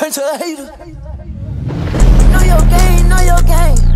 turn to a hater. Know your game, know your game.